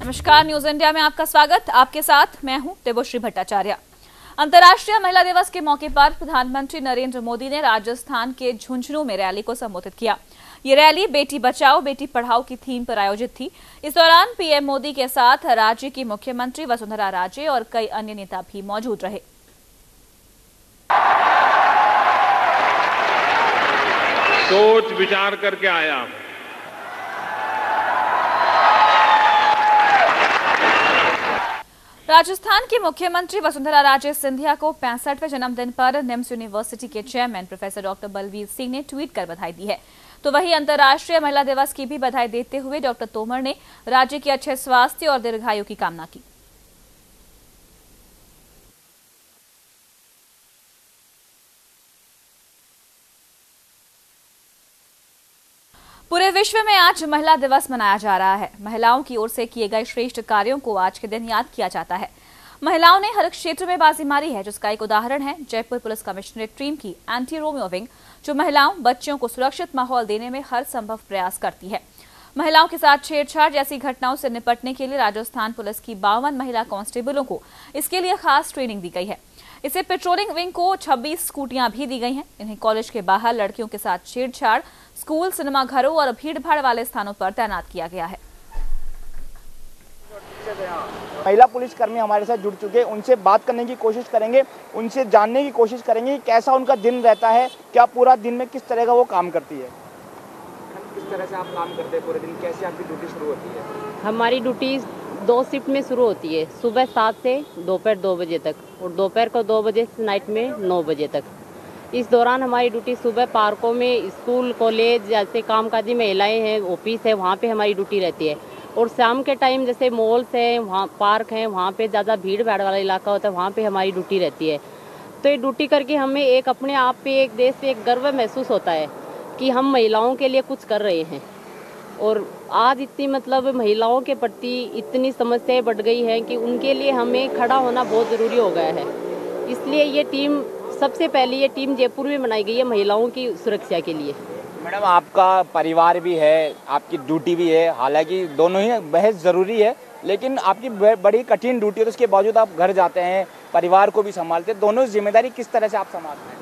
नमस्कार, news India में आपका स्वागत। आपके साथ मैं हूं देवश्री भट्टाचार्य। अंतर्राष्ट्रीय महिला दिवस के मौके पर प्रधानमंत्री नरेंद्र मोदी ने राजस्थान के झुंझुनू में रैली को संबोधित किया। ये रैली बेटी बचाओ बेटी पढ़ाओ की थीम पर आयोजित थी। इस दौरान पीएम मोदी के साथ राज्य की मुख्यमंत्री वसुंधरा राजे और कई अन्य नेता भी मौजूद रहे। सोच विचार करके आया। राजस्थान की मुख्यमंत्री वसुंधरा राजे सिंधिया को 65वें जन्मदिन पर निम्स यूनिवर्सिटी के chairman professor doctor Balvir Singh ने ट्वीट कर बधाई दी है। तो वहीं अंतर्राष्ट्रीय महिला दिवस की भी बधाई देते हुए डॉक्टर तोमर ने राज्य के अच्छे स्वास्थ्य और दीर्घायु की कामना की। पूरे विश्व में आज महिला दिवस मनाया जा रहा है। महिलाओं की ओर से किए गए श्रेष्ठ कार्यों को आज के दिन याद किया जाता है। महिलाओं ने हर क्षेत्र में बाजी मारी है, जिसका एक उदाहरण है जयपुर पुलिस कमिश्नरेट टीम की एंटी रोमियो विंग, जो महिलाओं बच्चों को सुरक्षित माहौल देने में हर संभव प्रयास करती है। महिलाओं के साथ छेड़छाड़ जैसी घटनाओं से निपटने के लिए राजस्थान पुलिस की 52 महिला कांस्टेबलों को इसके लिए खास ट्रेनिंग दी गई है। इसे पेट्रोलिंग विंग को 26 स्कूटियां भी दी गई हैं। इन्हें कॉलेज के बाहर लड़कियों के साथ छेड़छाड़, स्कूल, सिनेमा घरों और भीड़भाड़ वाले स्थानों पर तैनात किया गया है। महिला पुलिसकर्मी हमारे साथ जुड़ चुके हैं, उनसे बात करने की कोशिश करेंगे, उनसे जानने की कोशिश करेंगे कि कैसा उनका दिन रहता है, क्या पूरा दिन में किस तरह का वो काम करती है। किस तरह से आप काम करते हैं पूरे दिन, कैसे आपकी ड्यूटी शुरू होती है? हमारी ड्यूटी 2 शिफ्ट में शुरू होती है, सुबह 7 से दोपहर 2 बजे तक और दोपहर को 2 बजे से नाइट में 9 बजे तक। इस दौरान हमारी ड्यूटी सुबह पार्कों में, स्कूल, कॉलेज जैसे कामकाजी महिलाएं हैं, ऑफिस है, वहाँ पे हमारी ड्यूटी रहती है। और शाम के टाइम जैसे मॉल्स हैं, वहाँ पार्क हैं, वहाँ पे ज़्यादा भीड़ भाड़ वाला इलाका होता है, वहाँ पे हमारी ड्यूटी रहती है। तो ये ड्यूटी करके हमें एक अपने आप पे, एक देश पे एक गर्व महसूस होता है कि हम महिलाओं के लिए कुछ कर रहे हैं। और आज इतनी महिलाओं के प्रति इतनी समस्याएं बढ़ गई हैं कि उनके लिए हमें खड़ा होना बहुत ज़रूरी हो गया है। इसलिए ये टीम, सबसे पहले ये टीम जयपुर में बनाई गई है महिलाओं की सुरक्षा के लिए। मैडम, आपका परिवार भी है, आपकी ड्यूटी भी है, हालांकि दोनों ही बेहद ज़रूरी है, लेकिन आपकी बड़ी कठिन ड्यूटी है, उसके बावजूद आप घर जाते हैं, परिवार को भी संभालते हैं। दोनों जिम्मेदारी किस तरह से आप संभालते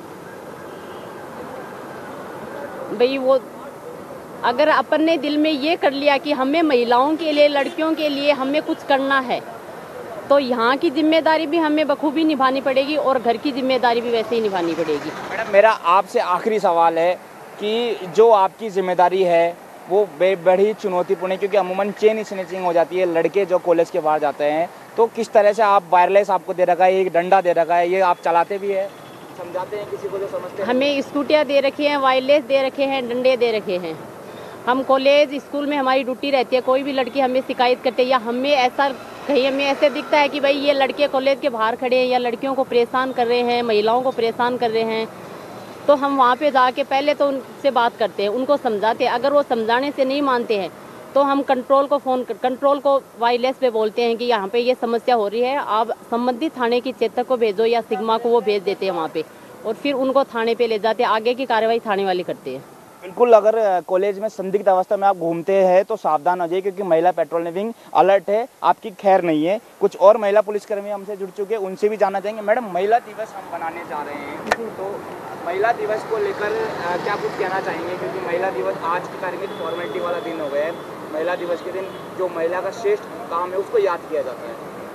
हैं? भाई वो अगर अपन ने दिल में ये कर लिया कि हमें महिलाओं के लिए, लड़कियों के लिए हमें कुछ करना है, तो यहाँ की जिम्मेदारी भी हमें बखूबी निभानी पड़ेगी और घर की जिम्मेदारी भी वैसे ही निभानी पड़ेगी। मैडम, मेरा आपसे आखिरी सवाल है कि जो आपकी जिम्मेदारी है वो बड़ी चुनौतीपूर्ण है, क्योंकि अमूमन चेन स्नैचिंग हो जाती है, लड़के जो कॉलेज के बाहर जाते हैं, तो किस तरह से आप, वायरलेस आपको दे रखा है, एक डंडा दे रखा है, ये आप चलाते भी है, समझाते हैं किसी को जो समझते हैं? हमें स्कूटियाँ दे रखी हैं, वायरलेस दे रखे हैं, डंडे दे रखे हैं। हम कॉलेज, स्कूल में हमारी ड्यूटी रहती है। कोई भी लड़की हमें शिकायत करते है या हमें ऐसा कहीं हमें ऐसे दिखता है कि भाई ये लड़के कॉलेज के बाहर खड़े हैं या लड़कियों को परेशान कर रहे हैं, महिलाओं को परेशान कर रहे हैं, तो हम वहाँ पे जाके पहले तो उनसे बात करते हैं, उनको समझाते हैं। अगर वो समझाने से नहीं मानते हैं तो हम कंट्रोल को वायरलेस पे बोलते हैं कि यहाँ पे ये समस्या हो रही है, आप संबंधित थाने की चेतक को भेजो या सिग्मा को, वो भेज देते हैं वहाँ पे, और फिर उनको थाने पे ले जाते हैं। आगे की कार्रवाई थाने वाले करते हैं। बिल्कुल, अगर कॉलेज में संदिग्ध अवस्था में आप घूमते हैं तो सावधान हो जाइए, क्योंकि महिला पेट्रोलिंग विंग अलर्ट है, आपकी खैर नहीं है। कुछ और महिला पुलिसकर्मी हमसे जुड़ चुके हैं, उनसे भी जानना चाहेंगे। मैडम, महिला दिवस हम बनाने जा रहे हैं, तो महिला दिवस को लेकर क्या कुछ कहना चाहेंगे? क्योंकि महिला दिवस आज की तारीख में फॉर्मेलिटी वाला दिन हो गया है। महिला दिवस के दिन जो महिला का श्रेष्ठ काम है उसको याद किया जाता है,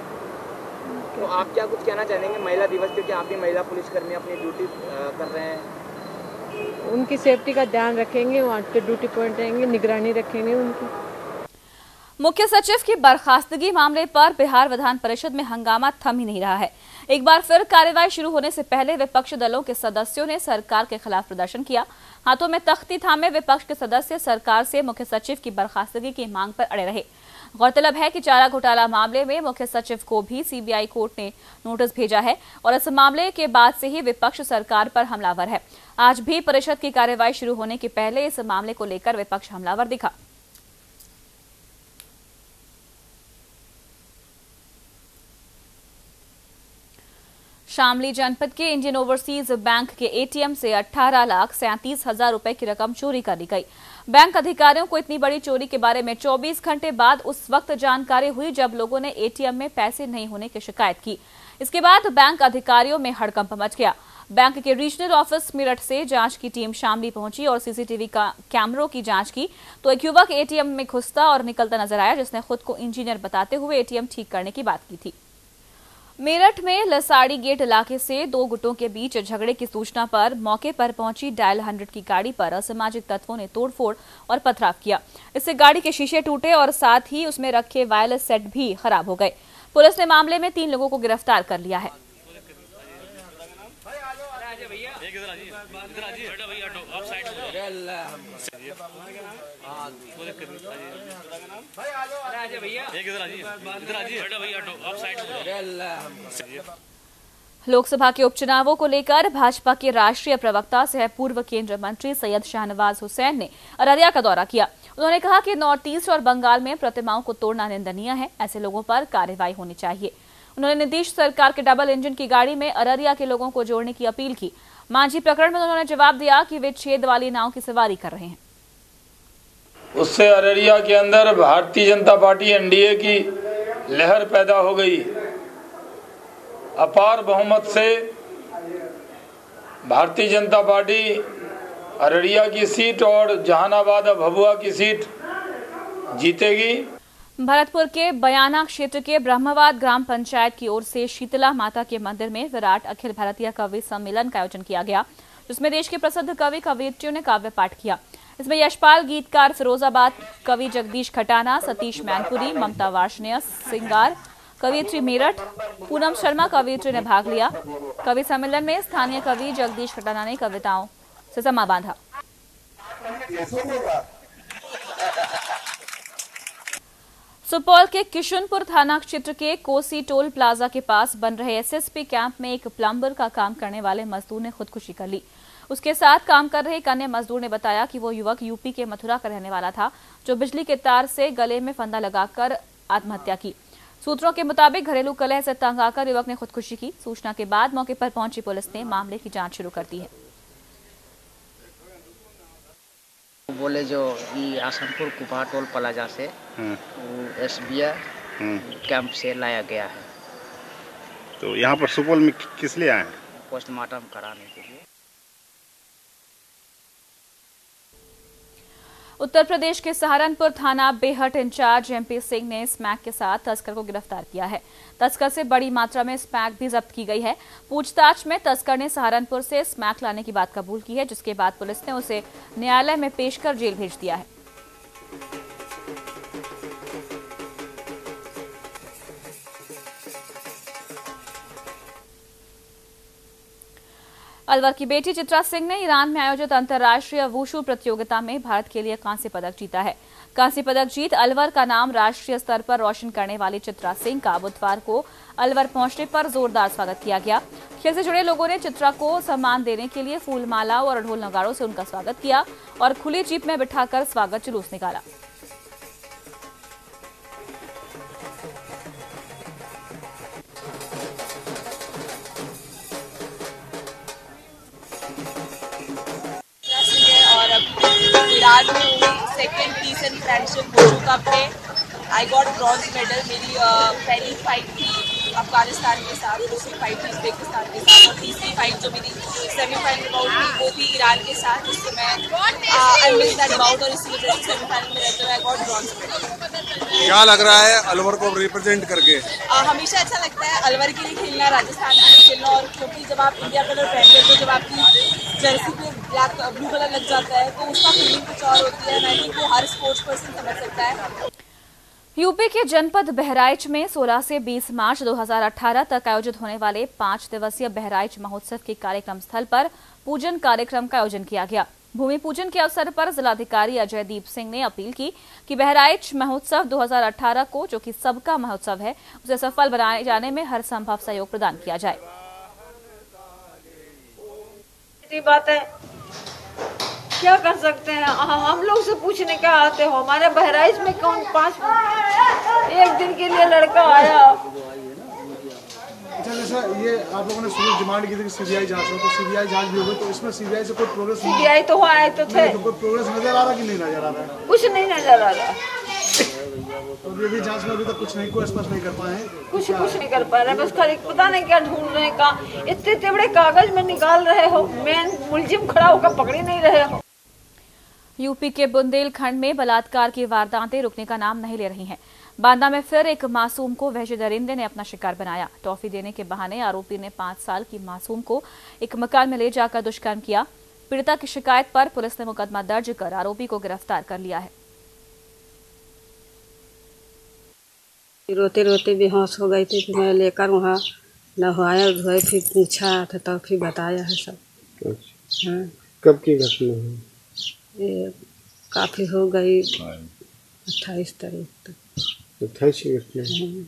तो आप क्या कुछ कहना चाहेंगे महिला दिवस, क्योंकि आप भी महिला पुलिसकर्मी अपनी ड्यूटी कर रहे हैं? उनकी सेफ्टी का ध्यान रखेंगे, वहाँ पे ड्यूटी पॉइंट रहेंगे, निगरानी रखेंगे उनकी। मुख्य सचिव की बर्खास्तगी मामले पर बिहार विधान परिषद में हंगामा थम ही नहीं रहा है। एक बार फिर कार्यवाही शुरू होने से पहले विपक्ष दलों के सदस्यों ने सरकार के खिलाफ प्रदर्शन किया। हाथों में तख्ती थामे विपक्ष के सदस्य सरकार से मुख्य सचिव की बर्खास्तगी की मांग पर अड़े रहे। गौरतलब है कि चारा घोटाला मामले में मुख्य सचिव को भी सीबीआई कोर्ट ने नोटिस भेजा है और इस मामले के बाद से ही विपक्ष सरकार पर हमलावर है। आज भी परिषद की कार्यवाही शुरू होने के पहले इस मामले को लेकर विपक्ष हमलावर दिखा। शामली जनपद के इंडियन ओवरसीज बैंक के एटीएम से 18,37,000 रुपए की रकम चोरी कर ली गई। बैंक अधिकारियों को इतनी बड़ी चोरी के बारे में 24 घंटे बाद उस वक्त जानकारी हुई जब लोगों ने एटीएम में पैसे नहीं होने की शिकायत की। इसके बाद बैंक अधिकारियों में हड़कंप मच गया। बैंक के रीजनल ऑफिस मेरठ से जांच की टीम शामली पहुंची और सीसीटीवी कैमरों की जांच की तो एक युवक एटीएम में घुसता और निकलता नजर आया, जिसने खुद को इंजीनियर बताते हुए एटीएम ठीक करने की बात की थी। मेरठ में लसाड़ी गेट इलाके से दो गुटों के बीच झगड़े की सूचना पर मौके पर पहुंची डायल 100 की गाड़ी पर असामाजिक तत्वों ने तोड़फोड़ और पथराव किया। इससे गाड़ी के शीशे टूटे और साथ ही उसमें रखे वायरलेस सेट भी खराब हो गए। पुलिस ने मामले में 3 लोगों को गिरफ्तार कर लिया है। लोकसभा के उपचुनावों को लेकर भाजपा के राष्ट्रीय प्रवक्ता सह पूर्व केंद्रीय मंत्री सैयद शाहनवाज हुसैन ने अररिया का दौरा किया। उन्होंने कहा कि नॉर्थ ईस्ट और बंगाल में प्रतिमाओं को तोड़ना निंदनीय है, ऐसे लोगों पर कार्रवाई होनी चाहिए। उन्होंने नीतीश सरकार के डबल इंजन की गाड़ी में अररिया के लोगों को जोड़ने की अपील की। मांझी प्रकरण में उन्होंने जवाब दिया कि वे छेद वाली नाव की सवारी कर रहे हैं। उससे अररिया के अंदर भारतीय जनता पार्टी एनडीए की लहर पैदा हो गई। अपार बहुमत से भारतीय जनता पार्टी अररिया की सीट और जहानाबाद और भभुआ की सीट जीतेगी। भरतपुर के बयाना क्षेत्र के ब्रह्मवाद ग्राम पंचायत की ओर से शीतला माता के मंदिर में विराट अखिल भारतीय कवि सम्मेलन का आयोजन किया गया, जिसमें देश के प्रसिद्ध कवि कवयित्रियों ने काव्य पाठ किया। इसमें यशपाल गीतकार फिरोजाबाद कवि जगदीश खटाना, सतीश मैनपुरी, ममता वार्ष्णेय सिंगार कवियत्री मेरठ, पूनम शर्मा कवियत्री ने भाग लिया। कवि सम्मेलन में स्थानीय कवि जगदीश खटाना ने कविताओं से समा बांधा। सुपौल के किशुनपुर थाना क्षेत्र के कोसी टोल प्लाजा के पास बन रहे एसएसपी कैंप में एक प्लम्बर का काम करने वाले मजदूर ने खुदकुशी कर ली। उसके साथ काम कर रहे एक अन्य मजदूर ने बताया कि वो युवक यूपी के मथुरा का रहने वाला था, जो बिजली के तार से गले में फंदा लगाकर आत्महत्या की। सूत्रों के मुताबिक घरेलू कलह से तंग आकर युवक ने खुदकुशी की। सूचना के बाद मौके पर पहुंची पुलिस ने मामले की जांच शुरू कर दी है। बोले जो ये आसनपुर कुपा टोल प्लाजा से एसबीआई कैंप से लाया गया है। तो यहाँ पर सुपौल में किस लिए आए हैं? पोस्टमार्टम कराने के लिए। उत्तर प्रदेश के सहारनपुर थाना बेहट इंचार्ज एमपी सिंह ने स्मैक के साथ तस्कर को गिरफ्तार किया है। तस्कर से बड़ी मात्रा में स्मैक भी जब्त की गई है। पूछताछ में तस्कर ने सहारनपुर से स्मैक लाने की बात कबूल की है, जिसके बाद पुलिस ने उसे न्यायालय में पेश कर जेल भेज दिया है। अलवर की बेटी चित्रा सिंह ने ईरान में आयोजित अंतर्राष्ट्रीय वुशु प्रतियोगिता में भारत के लिए कांस्य पदक जीता है। कांस्य पदक जीत अलवर का नाम राष्ट्रीय स्तर पर रोशन करने वाली चित्रा सिंह का बुधवार को अलवर पहुंचने पर जोरदार स्वागत किया गया। खेल से जुड़े लोगों ने चित्रा को सम्मान देने के लिए फूल मालाओं और ढोल नगाड़ों से उनका स्वागत किया और खुली जीप में बिठाकर स्वागत जुलूस निकाला। ईरान में हुई second peace and friendship wushu cup में आई गॉट ब्रॉन्ज मेडल। मेरी पहली फाइट थी अफगानिस्तान के साथ, दूसरी फाइट थी उज्बेकिस्तान के साथ और तीसरी फाइट जो मेरी सेमीफाइनल बाउट थी वो थी ईरान के साथ, जिससे मैं आई मिस दैट बाउट और इसी वजह से सेमीफाइनल में रहते हुए आई गॉट ब्रॉन्ज मेडल। क्या लग रहा है अलवर को रिप्रेजेंट करके? हमेशा अच्छा लगता है अलवर के लिए खेलना, राजस्थान के लिए खेलना, और क्योंकि जब आप इंडिया कलर पहन लेते हो, जब आपकी जर्सी पे ब्लैक ब्लू कलर लग जाता है तो उसका फीलिंग कुछ और होती है। मैं थिंक वो हर स्पोर्ट्स पर्सन समझ सकता है। यूपी के जनपद बहराइच में 16 से 20 मार्च 2018 तक आयोजित होने वाले 5 दिवसीय बहराइच महोत्सव के कार्यक्रम स्थल पर पूजन कार्यक्रम का आयोजन किया गया। भूमि पूजन के अवसर पर जिलाधिकारी अजय दीप सिंह ने अपील की कि बहराइच महोत्सव 2018 को, जो कि सबका महोत्सव है, उसे सफल बनाए जाने में हर संभव सहयोग प्रदान किया जाए। बात है, क्या कर सकते हैं हम लोग से पूछने क्या आते हो। हमारे बहराइच में कौन 5 एक दिन के लिए लड़का आया जैसा ये आप लोगों ने सुबह डिमांड की थी कि सीबीआई जांच हो, तो सीबीआई जांच भी हो गई, तो इसमें सीबीआई से कोई प्रोग्रेस? सीबीआई तो आए तो थे, तो कोई प्रोग्रेस नजर आ रहा कि नहीं नजर आ रहा है? कुछ नहीं नजर आ रहा। तो ये भी जांच में अभी तक कुछ नहीं, कोई स्पष्ट नहीं कर पाए हैं। कुछ नहीं कर पा रहे, बस खाली पता नहीं क्या ढूंढ रहे हैं, कहाँ इतने बड़े कागज में निकाल रहे हो, मेन मुलजिम खड़ा होकर पकड़ ही नहीं रहे हो। यूपी के बुंदेलखंड में बलात्कार की वारदातें रुकने का नाम नहीं ले रही हैं। बांदा में फिर एक मासूम को वहशी दरिंदे ने अपना शिकार बनाया। टॉफी देने के बहाने आरोपी ने 5 साल की मासूम को एक मकान में ले जाकर दुष्कर्म किया। पीड़िता की शिकायत पर पुलिस ने मुकदमा दर्ज कर आरोपी को गिरफ्तार कर लिया है। रोते रोते बेहोश हो गई थी, फिर मैं लेकर वहाँ नहवाया धोए, फिर पूछा था तब फिर बताया है सब। हाँ। कब की घटना है? ये काफी हो गई 28 तारीख तक। 28 की घटना।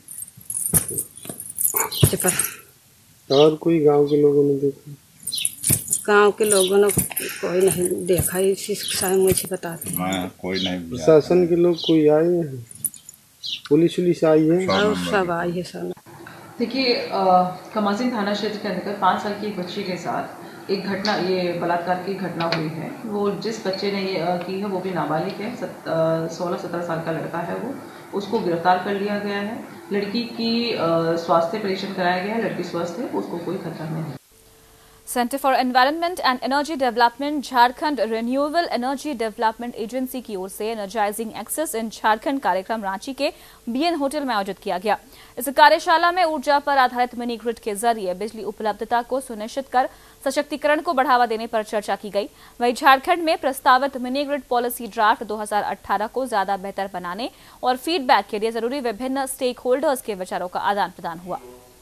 और कोई गांव के लोगों ने देखा? गांव के लोगों ने कोई नहीं देखा, इसी शायद मुझे बताते। कोई नहीं। प्रशासन के लोग कोई आए हैं? पुलिस आई है? और सब आई है सब। देखिए, कमासिन थाना क्षेत्र के अंतर्गत 5 साल की एक बच्ची के साथ एक घटना, ये बलात्कार की घटना हुई है। वो जिस बच्चे ने ये की है वो भी नाबालिग है, 16-17 साल का लड़का है वो। उसको गिरफ्तार कर लिया गया है। लड़की की स्वास्थ्य परीक्षण कराया गया है, लड़की स्वस्थ है, उसको कोई खतरा नहीं है। Centre for environment and energy development Jharkhand renewable energy development agency की ओर से एनर्जाइजिंग एक्सेस इन झारखंड कार्यक्रम रांची के बीएन होटल में आयोजित किया गया। इस कार्यशाला में ऊर्जा पर आधारित मिनी ग्रिड के जरिए बिजली उपलब्धता को सुनिश्चित कर सशक्तिकरण को बढ़ावा देने पर चर्चा की गई। वहीं झारखंड में प्रस्तावित मिनी ग्रिड पॉलिसी ड्राफ्ट 2018 को ज्यादा बेहतर बनाने और फीडबैक के लिए जरूरी विभिन्न स्टेक होल्डर्स के विचारों का आदान प्रदान हुआ।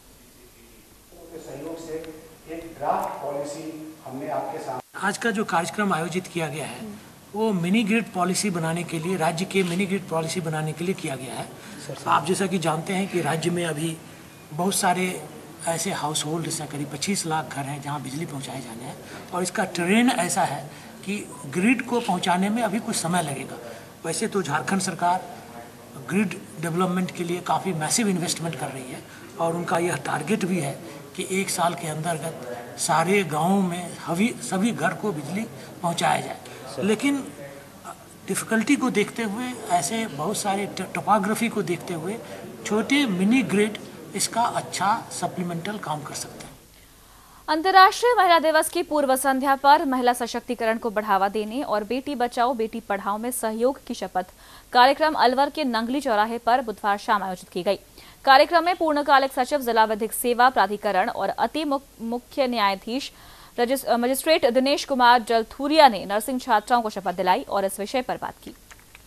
आज का जो कार्यक्रम आयोजित किया गया है वो मिनी ग्रिड पॉलिसी बनाने के लिए, राज्य के मिनी ग्रिड पॉलिसी बनाने के लिए किया गया है। आप जैसा कि जानते हैं कि राज्य में अभी बहुत सारे ऐसे हाउस होल्ड्स हैं, करीब 25 लाख घर हैं जहां बिजली पहुंचाए जाने हैं, और इसका ट्रेंड ऐसा है कि ग्रिड को पहुंचाने में अभी कुछ समय लगेगा। वैसे तो झारखंड सरकार ग्रिड डेवलपमेंट के लिए काफ़ी मैसिव इन्वेस्टमेंट कर रही है और उनका यह टारगेट भी है कि 1 साल के अंतर्गत सारे गाँवों में सभी घर को बिजली पहुंचाया जाए। लेकिन डिफ़िकल्टी को देखते हुए, ऐसे बहुत सारे टोपोग्राफी को देखते हुए छोटे मिनी ग्रिड इसका अच्छा सप्लीमेंटल काम कर सकते हैं। अंतर्राष्ट्रीय महिला दिवस की पूर्व संध्या पर महिला सशक्तिकरण को बढ़ावा देने और बेटी बचाओ बेटी पढ़ाओ में सहयोग की शपथ कार्यक्रम अलवर के नंगली चौराहे पर बुधवार शाम आयोजित की गई। कार्यक्रम में पूर्णकालिक सचिव जिला विधिक सेवा प्राधिकरण और अति मुख्य न्यायाधीश मजिस्ट्रेट दिनेश कुमार जलथूरिया ने नर्सिंग छात्राओं को शपथ दिलाई और इस विषय पर बात की।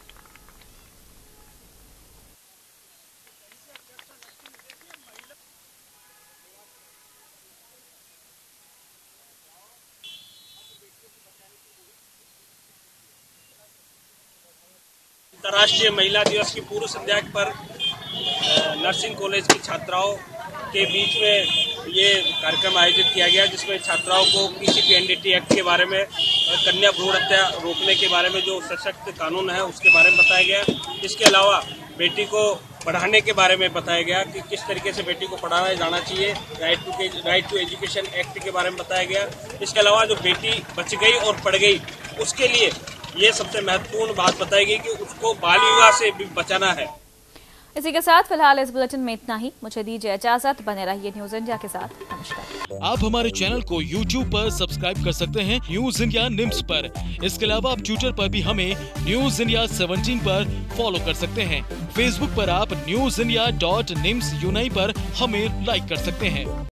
अंतर्राष्ट्रीय महिला दिवस की पूर्व संध्या पर नर्सिंग कॉलेज की छात्राओं के बीच में ये कार्यक्रम आयोजित किया गया, जिसमें छात्राओं को पीसीपीएनडीटी एक्ट के बारे में, कन्या भ्रूण हत्या रोकने के बारे में जो सशक्त कानून है उसके बारे में बताया गया। इसके अलावा बेटी को पढ़ाने के बारे में बताया गया कि किस तरीके से बेटी को पढ़ाया जाना चाहिए। राइट टू एजुकेशन एक्ट के बारे में बताया गया। इसके अलावा जो बेटी बच गई और पढ़ गई उसके लिए ये सबसे महत्वपूर्ण बात बताई गई कि उसको बाल विवाह से भी बचाना है। इसी के साथ फिलहाल इस बुलेटिन में इतना ही। मुझे दीजिए इजाजत, बने रहिए न्यूज इंडिया के साथ। नमस्कार। आप हमारे चैनल को YouTube पर सब्सक्राइब कर सकते हैं न्यूज इंडिया निम्स पर। इसके अलावा आप ट्विटर पर भी हमें न्यूज इंडिया 17 पर फॉलो कर सकते हैं। फेसबुक पर आप newsindia.nimsuni पर हमें लाइक कर सकते हैं।